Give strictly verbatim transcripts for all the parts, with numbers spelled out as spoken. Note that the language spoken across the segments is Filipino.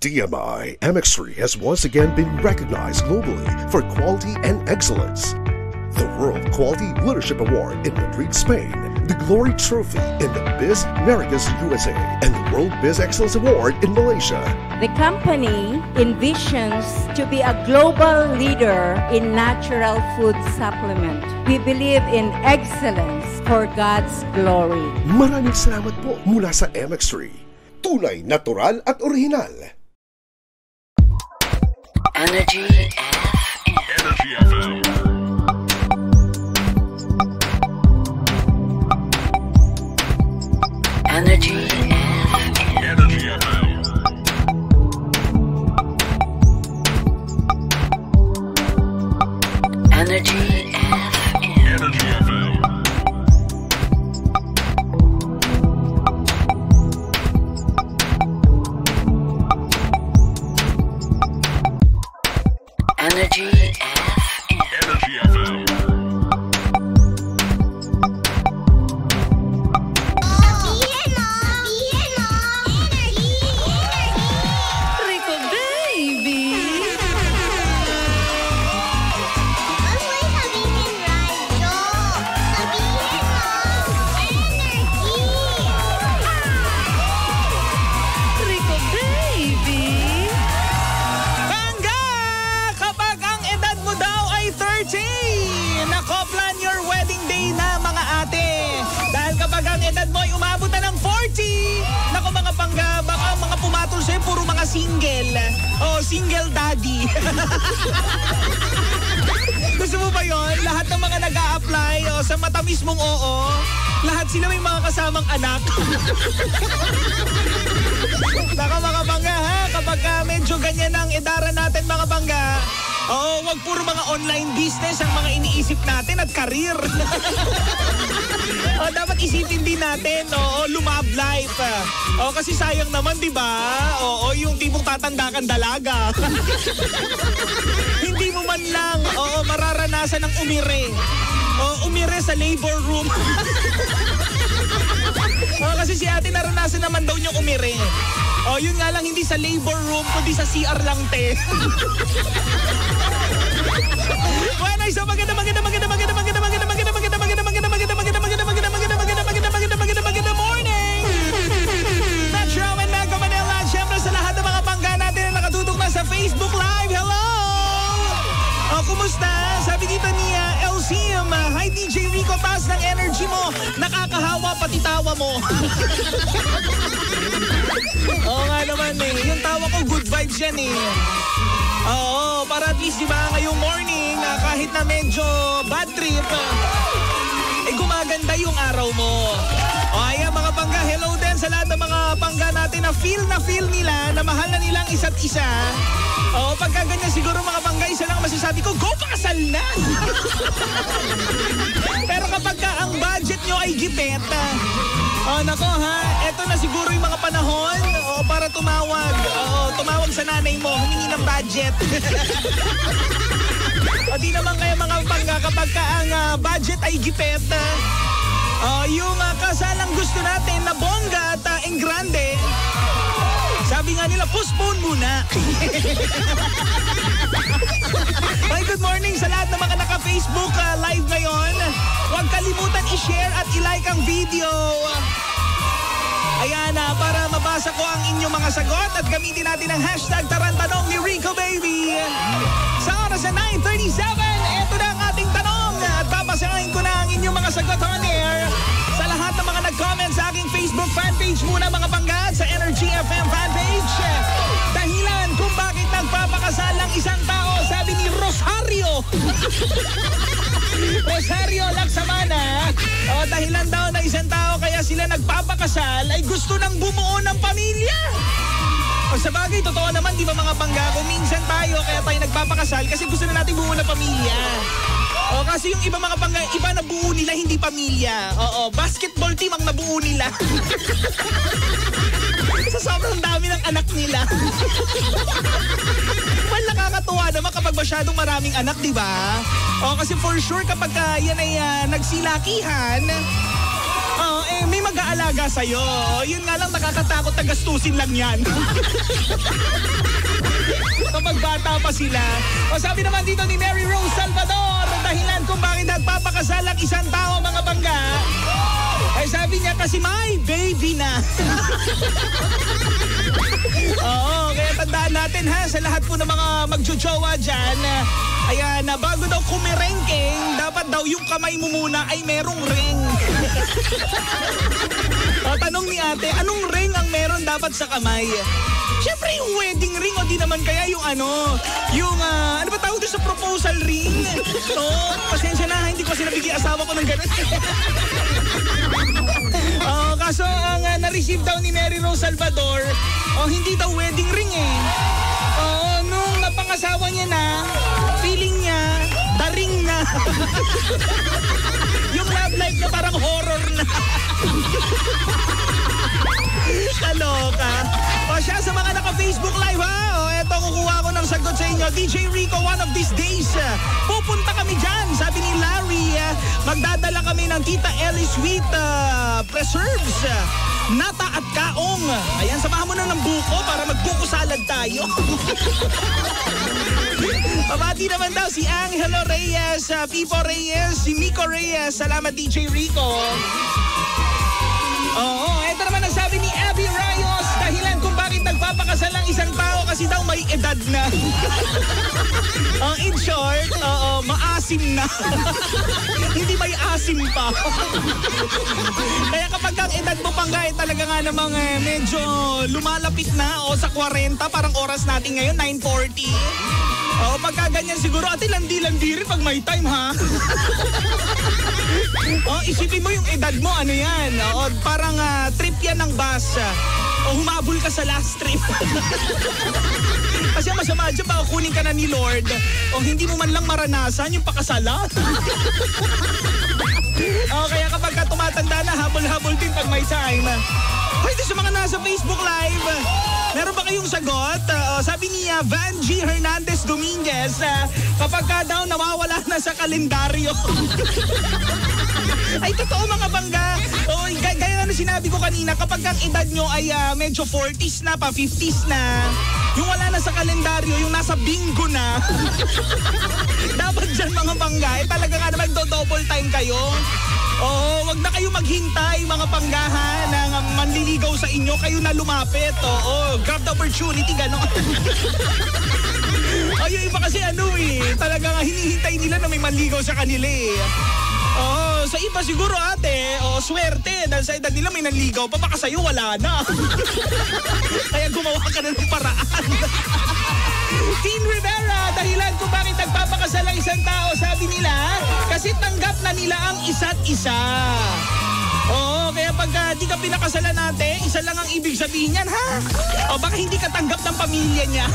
D M I M X three has once again been recognized globally for quality and excellence. The World Quality Leadership Award in Madrid, Spain, the Glory Trophy in the Biz Americas U S A, and the World Biz Excellence Award in Malaysia. The company envisions to be a global leader in natural food supplement. We believe in excellence for God's glory. Maraming salamat po mula sa M X three. Tunay, natural at orihinal. Energy F M. Energy F M. Energy F M. Energy F M. Energy F M. Energy F M. Energy F M. Energy F M. Puro mga single. Oh, single daddy. Gusto mo ba yun? Lahat ng mga nag-a-apply oh, sa matamis mong oo, lahat sila may mga kasamang anak. Naka mga bangga ha, kapag uh, medyo ganyan ang edaran natin mga bangga, oo, wag puro mga online business ang mga iniisip natin at karir. Oh, dapat isipin din natin, oo, lumab life. Oh, kasi sayang naman, di ba? Oo, yung tipong tatanda kang dalaga. Hindi mo man lang, oo, mararanasan ng umire. O, umire sa labor room. Oh, kasi si ate naranasan naman daw niyang umire. Oh, yun nga lang, hindi sa labor room, kundi sa C R lang, te. Bueno, isa maganda, maganda, maganda, maganda, maganda, maganda, maganda, maganda, maganda, maganda, maganda, maganda, maganda, maganda, maganda, maganda, maganda, maganda, maganda, maganda morning! Metro and Mega Manila, siyempre sa lahat ng mga bangga natin na nakatutok na sa Facebook Live, hello! Oh, kumusta? Sabi dito ni uh, L C M, uh, hi D J Rico, taas ng energy mo. Nakakahawa pati tawa mo. Oo nga naman eh. Yung tawa ko, good vibes yan eh. Oo, para at least diba ngayong morning, uh, kahit na medyo bad trip, uh, eh gumaganda yung araw mo. O ayan mga bangga, hello din sa lahat ng mga bangga natin na feel na feel nila, na mahal na nilang isa't isa. Oo, pagka ganyan siguro mga bangga, isa lang masasabi ko, go pakasal na! Pero kapag ka ang budget nyo ay gipet, oh nako ha, eto na siguro yung mga panahon, oh, para tumawag. Oo, tumawag sa nanay mo, humingi ng budget. O di naman kaya mga bangga, kapag ka ang uh, budget ay gipet, uh, yung uh, kasalang gusto natin na bongga at uh, en grande, sabi nga nila, postpone muna. Ay, good morning sa lahat ng mga naka-Facebook uh, live ngayon. Huwag kalimutan i-share at i-like ang video. Ayan na, uh, para mabasa ko ang inyong mga sagot at gamitin natin ang hashtag Tarantanong ni Rico Baby. Sa oras na nine thirty-seven, eto na ang ating tanong at babasahin ko na ang inyong mga sagot on air. Sa lahat ng mga nag-comment sa aking Facebook fanpage muna mga bangga, sa Energy F M fanpage. Dahilan kung bakit nagpapakasal ang isang tao, sabi ni Rosario. Rosario Laksamana. O, dahilan daw na isang tao kaya sila nagpapakasal ay gusto nang bumuo ng pamilya. O sa bagay, totoo naman, di ba mga bangga, kung minsan tayo kaya tayo nagpapakasal kasi gusto na natin bumuo ng pamilya. O kasi yung iba mga bangga, iba na buo nila, hindi pamilya. Oo, basketball team ang nabuo nila. Sa sobrang dami ng anak nila. Well, nakakatuwa naman kapag masyadong maraming anak, di ba? O kasi for sure kapag uh, yan ay uh, nagsilakihan, uh, eh, may mag-aalaga sa'yo. Yun nga lang, nakakatakot na gastusin lang yan. Kapag bata pa sila. O sabi naman dito ni Mary Rose Salvador, dahilan kung bakit nagpapakasal ang isang tao, mga bangga. Ay sabi niya kasi may baby na. Oo, kaya tandaan natin ha, sa lahat po ng mga magjojowa dyan. Ayan, na bago daw kumirengking, dapat daw yung kamay mo muna ay merong ring. O, tanong ni ate, anong ring ang meron dapat sa kamay? Siyempre yung wedding ring o di naman kaya yung ano, yung uh, ano ba tawag doon sa proposal ring? Oo, pasensya na, hindi ko kasi nabigyan asawa ko ng ganun. Oh, kaso ang uh, na-receive daw ni Mary Rose Salvador, oh, hindi daw wedding ring eh. Oh, nung napangasawa niya na, feeling niya, daring na. Yung love life na parang horror na. Kaloka. O siya, sa mga naka-Facebook live ha, o eto kukuha ko ng sagot sa inyo. D J Rico, one of these days, uh, pupunta kami dyan. Sabi ni Larry, uh, magdadala kami ng Tita Ellie Sweet uh, Preserves, uh, nata at kaong. Ayan, samahan mo na ng buko para magbuko salad tayo. Pabati naman daw si Angelo Reyes, uh, Pipo Reyes, si Miko Reyes. Salamat D J Rico. Oo, eto naman ang sabi ni Abby Rayos, dahilan kung bakit nagpapakasal ng isang tao kasi daw may edad na. uh, in short, oo, maasim na. Hindi may asim pa. Kaya kapag ang edad mo pang gaya talaga nga namang eh, medyo lumalapit na o sa forty, parang oras natin ngayon, nine forty. Oo, pagka ganyan siguro, ate landi-landi rin pag may time, ha? Oh, isipin mo yung edad mo, ano yan? Oo, parang uh, trip yan ng bus. O humabol ka sa last trip. Kasi masama dyan, baka kunin ka na ni Lord. O hindi mo man lang maranasan yung pakasala. O kaya kapag ka tumatanda na, habol-habol din pag may time. Pwede sa mga nasa Facebook Live, meron ba kayong sagot? Uh, sabi niya, Van G. Hernandez Dominguez, uh, kapag ka daw nawawala na sa kalendaryo. Ay, totoo mga bangga. O, g- gaya na sinabi ko kanina, kapag ang edad nyo ay uh, medyo forties na pa, fifties na, yung wala na sa kalendaryo, yung nasa bingo na, dapat dyan mga bangga, eh talaga nga naman do-double time kayo. Oo, wag na kayo maghintay mga panggahan ng manliligaw sa inyo, kayo na lumapit. Oo, grab the opportunity, gano'n. O, yung iba kasi ano eh, talaga nga hinihintay nila na may manligaw sa kanila eh. Oo, sa iba siguro ate, o swerte, dahil sa edad nila may nanligaw pa, baka sa'yo wala na. Kaya gumawa ka na ng paraan. Teen Rivera, dahilan kung bakit nagpapakasal ang isang tao, sabi nila, kasi tanggap na nila ang isa't isa. Oo, kaya pag uh, di ka pinakasalan natin, isa lang ang ibig sabihin yan, ha? O baka hindi ka tanggap ng pamilya niya.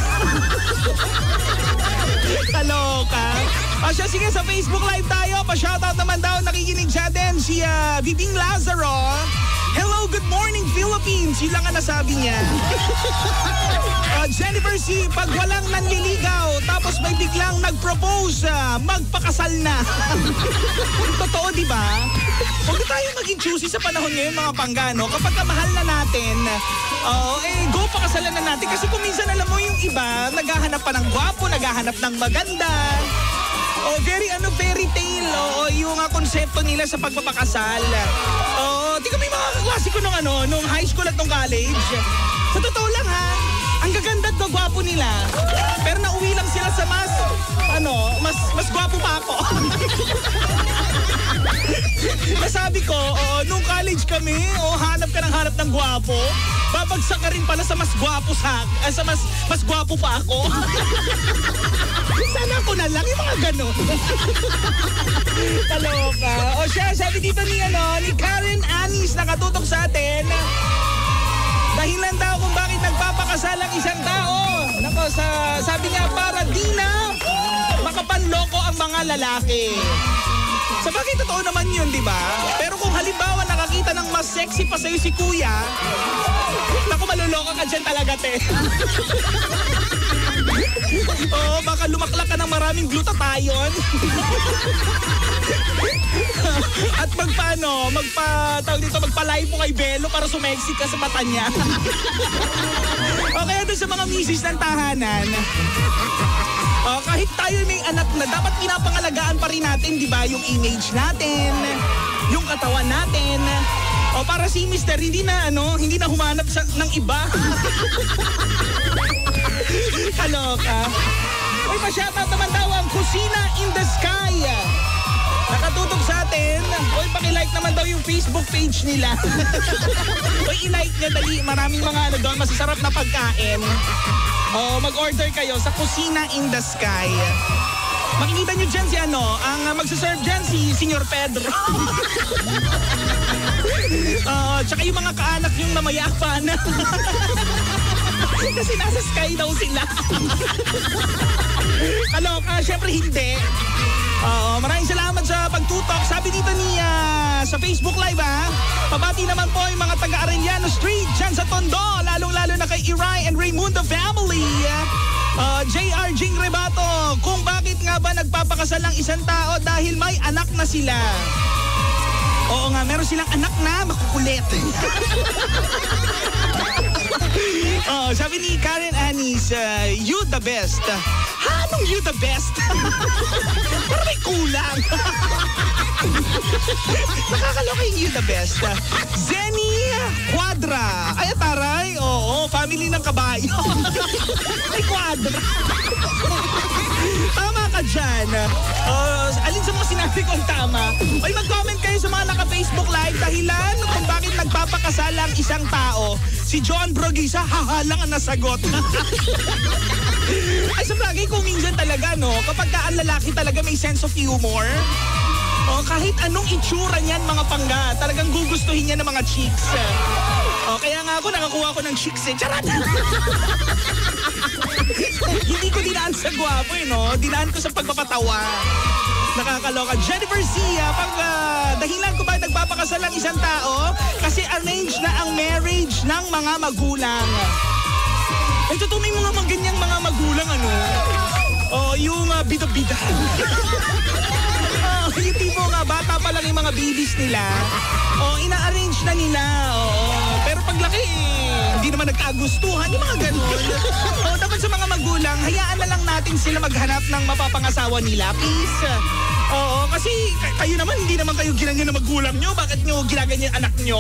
Kaloka. O siya, sige, sa Facebook Live tayo, pa-shoutout naman daw, nakikinig siya din, si uh, Bibing Lazaro. Hello, good morning Philippines, yun lang ang nasabi niya. Uh, Jennifer C, pag walang nanliligaw, tapos may biglang nag-propose, uh, magpakasal na. Totoo, di ba? Huwag na tayo maging choosy sa panahon ngayon, mga panggano. Kapag kamahal na natin, uh, eh, go pakasalan na natin. Kasi kung minsan alam mo yung iba, naghahanap pa ng gwapo, naghahanap ng maganda. O, very ano, fairy tale, o, yung uh, konsepto nila sa pagpapakasal. O, di kami mga kaklase ko nung ano, nung high school at nung college. Sa totoo lang ha, ang gaganda at gwapo nila. Pero nauwi lang sila sa mas, ano, mas, mas gwapo pa ako. Nasabi ko, oh, nung college kami, oh, hanap ka ng hanap ng gwapo, babagsak ka rin pala sa mas gwapo sa, eh, sa mas, mas gwapo pa ako. Sana ako na lang, yung mga gano'n. Kaloka. O siya, sabi dito ni, ano, ni Karen Anis, nakatutok sa atin, dahilan daw kung bakit nagpapakasal ang isang tao. Nako, sa, sabi niya, para di na makapanloko ang mga lalaki. Sa bagay, totoo naman yun, di ba? Pero kung halimbawa nakakita ng mas sexy pa sa'yo si kuya, naku, maluloko ka dyan talaga, te. Oo, baka lumaklak ka ng maraming glutathione. At magpaano, magpa, tawag dito, magpalay po kay Belo para sumeksi ka sa mata niya. O kaya doon sa mga misis ng tahanan, oh, kahit tayo may anak na, dapat pinapangalagaan pa rin natin, di ba? Yung image natin, yung katawan natin. O para si Mister hindi na ano, hindi na humanap sa, ng iba. Kaloka. Uy, pa-shoutout naman daw ang Kusina in the Sky. Nakatutok sa atin. Uy, paki-like naman daw yung Facebook page nila. Uy, i-like niya dali. Maraming mga ano doon, masasarap na pagkain. O, mag-order kayo sa Kusina in the Sky. Makikita nyo dyan si ano, ang uh, magsaserve dyan si Senyor Pedro. uh, tsaka yung mga kaanak yung namayapan. Kasi nasa sky daw sila. Kaloka, syempre hindi. Uh, maraming salamat sa pagtutok. Sabi dito ni uh, sa Facebook Live ha, pabati naman po yung mga taga Arellano Street dyan sa Tondo, lalong-lalo na kay Iray and Raymundo family. Uh, J R Jing Rebato, kung bakit nga ba nagpapakasal ang isang tao dahil may anak na sila. Oo nga, meron silang anak na makukulit. Oh, sabi ni Karen Anis, uh, you the best. Ha? Anong you the best? Parang may kulang. Nakakaloka yung you the best. Zenny Quadra. Ay, taray. Oo, family ng kabayo. Ay, Quadra. Tama ka dyan. Uh, alin sa mga sinabi kong tama? Ay, mag-comment kayo sa mga naka-Facebook Live dahilan kung bakit nagpapakasal ang isang tao. Si John Brogisa, haha lang ang nasagot. Ay, sa bagay, kung minsan talaga, no, kapag ka ang lalaki talaga may sense of humor, oh, kahit anong itsura niyan, mga pangga, talagang gugustuhin niya ng mga chicks. Oh, kaya nga ako, nakakuha ko ng chicks eh. Charot! Hindi ko dinaan sa gwapo eh, no? Dinaan ko sa pagpapatawa. Nakakaloka. Jennifer Sia, pag uh, dahilan ko ba nagpapakasal ang isang tao? Kasi arrange na ang marriage ng mga magulang. Ay, totoo may mga maganyang mga magulang, ano? Oh, yung uh, bida-bida. Oh, yung tipo nga, bata pa lang yung mga babies nila. Oh, ina-arrange na nila. Oh, pero paglaki, hindi naman nagkagustuhan, yung mga ganun. Oh, dapat sa mga magulang, hayaan na lang natin sila maghanap ng mapapangasawa nila. Peace. Oo, kasi kayo naman, hindi naman kayo ginanyan na magulang nyo. Bakit nyo ginaganyan anak nyo?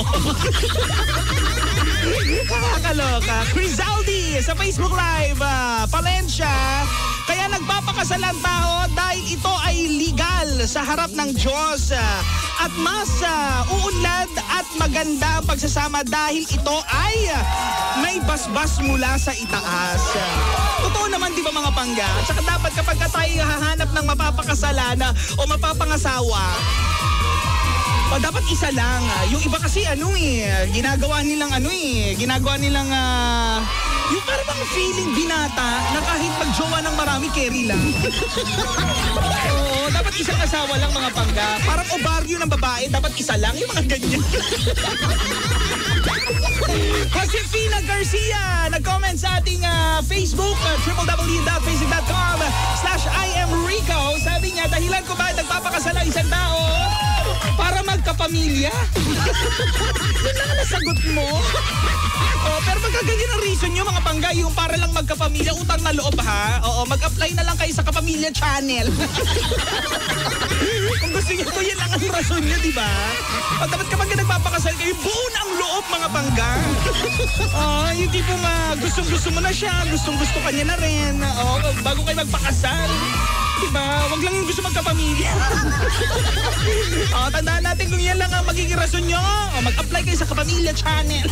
Kakakaloka. Crizaldi sa Facebook Live, uh, Palencia. Kaya nagpapakasal ang tao dahil ito ay legal sa harap ng Diyos. At mas uh, uunlad at maganda ang pagsasama dahil ito ay may basbas mula sa itaas. Totoo naman, di ba mga pangga? At saka dapat kapag tayo hahanap ng mapapakasalan o mapapangasawa, o dapat isa lang. Yung iba kasi ano eh, ginagawa nilang ano eh, ginagawa nilang uh, yung parang bang feeling binata na kahit magjowa ng marami, carry lang. Oo, dapat isang asawa lang mga pangga. Parang obaryo ng babae, dapat isa lang. Yung mga ganyan. Josefina Garcia, nag-comment sa ating uh, Facebook, uh, w w w dot facebook dot com slash I am Rico. Sabi niya, dahilan ko ba nagpapakasal ang isang tao? Para magkapamilya? Yun lang ang nasagot mo. Oh, pero magkaganyan ang reason nyo mga pangga, yung para lang magkapamilya, utang na loob ha. Oo, mag-apply na lang kayo sa Kapamilya Channel. Kung gusto nyo, yan lang ang rason nyo, di ba? O, dapat kapag nagpapakasal kayo, buo na ang loob mga pangga. Oh, yung tipong uh, gustong-gusto mo na siya, gustong-gusto ka niya na rin. Oh, bago kayo magpakasal. Diba? Wag lang yung gusto magkapamilya. O, tandaan natin kung yan lang ang magiging rason nyo. O, mag-apply kayo sa Kapamilya Channel.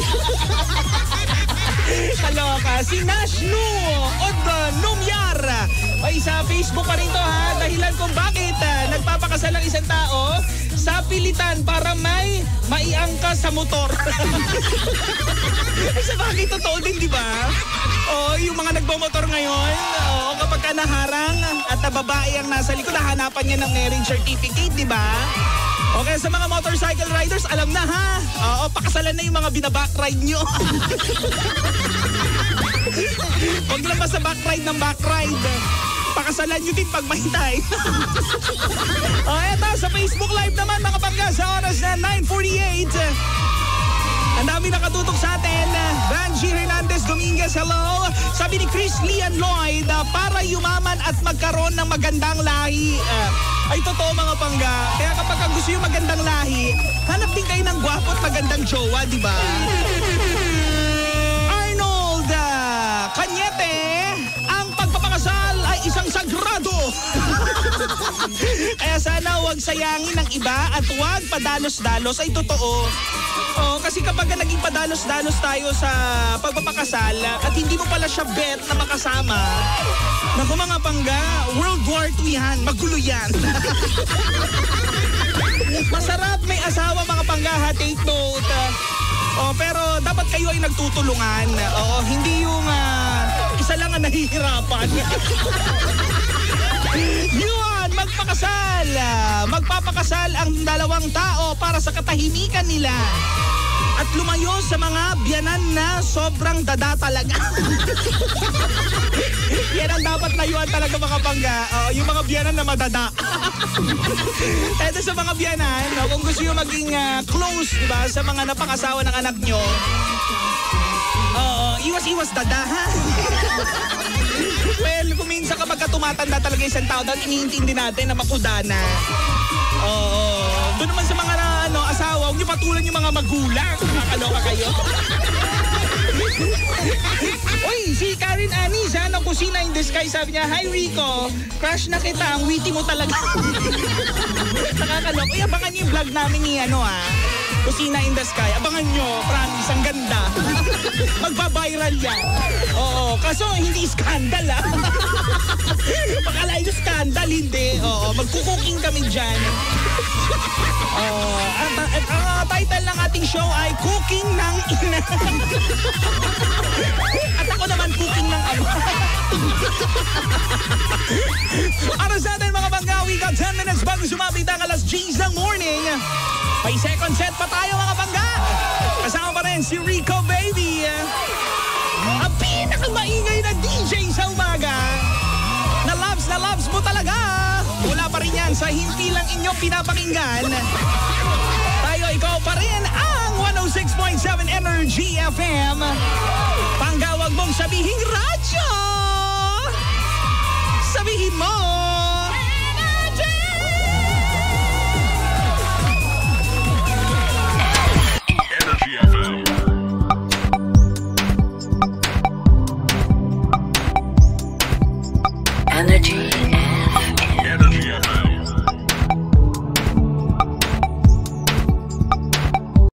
Kaloka. Si Nashnu Od Numyar. Ay, sa Facebook pa rin to ha. Dahilan kung bakit uh, nagpapakasal ang isang tao sa pilitan para may maiangkas sa motor. Ay, sa bakit totoo din, di ba? O, yung mga nagbomotor ngayon, o, kapag ka naharang at na babae ang nasa likod, hahanapan niya ng marriage certificate, di ba? Okay, sa mga motorcycle riders, alam na ha. Oo, pakasalan na yung mga binaback ride nyo. Huwag Huwag lang basta backride ng backride. Pakasalan nyo din pag may time. O, eto, sa Facebook Live naman, mga bangga, sa oras na nine forty-eight. Ang dami nakatutok sa atin. Banji Hernandez Dominguez, hello. Sabi ni Chris Lian Lloyd, uh, para yumaman at magkaroon ng magandang lahi. Uh, ay totoo mga pangga. Kaya kapag ang gusto yung magandang lahi, hanap din kayo ng gwapo at magandang jowa, di ba? Arnold uh, Cañete, ang pagpapakasal ay isang sagrado. Kaya sana huwag sayangin ng iba at huwag padalos-dalos. Ay totoo. Oh, kasi kapag naging padalos-dalos tayo sa pagpapakasal at hindi mo pala siya bet na makasama, naku mga pangga, World War Two yan, magulo yan. Masarap may asawa mga pangga, ha, take note. Oh, pero dapat kayo ay nagtutulungan. Oh, hindi yung uh, isa lang ang nahihirapan. Yun, magpakasal. Magpapakasal ang dalawang tao para sa katahimikan nila. At lumayo sa mga biyanan na sobrang dada talaga. Yan ang dapat layuan talaga mga pangga. Uh, yung mga biyanan na madada. Eto sa mga biyanan, no, kung gusto nyo maging uh, close, diba, sa mga napakasawa ng anak nyo, uh, iwas-iwas dada, ha? Well, kung minsan kapag tumatanda talaga isang tao, dahil iniintindi natin na makudana. Oo. Doon naman sa mga na, ano, asawa, huwag niyo patulan yung mga magulang. Makakaloka kayo. Uy, si Karen Anis, ha, ng Kusina in the Sky, sabi niya, hi Rico, crush na kita, ang witty mo talaga. Nakakaloka. Uy, abangan niyo yung vlog namin ni, ano, ha, Kusina in the Sky. Abangan nyo, promise, ang ganda. Magbabiral yan. Oo, kaso hindi skandal, ha. Pakalain nyo skandal, hindi. Oo, magkukuking kami dyan. Oo, ang, ang, ang uh, title ng ating show ay Cooking ng Ina. At ako naman, Cooking ng Ama. Para sa atin mga bangga, we got ten minutes bago sumapit ang alas G's ng morning. May second set pa tayo mga bangga. Kasama pa rin si Rico Baby. Ang pinakamaingay na D J sa umaga. Na loves na loves mo talaga. Wala pa rin yan sa himpilang inyong pinapakinggan. Tayo, ikaw pa rin ang one oh six point seven Energy F M. Panggawag mong sabihing radyo. Sabihin mo.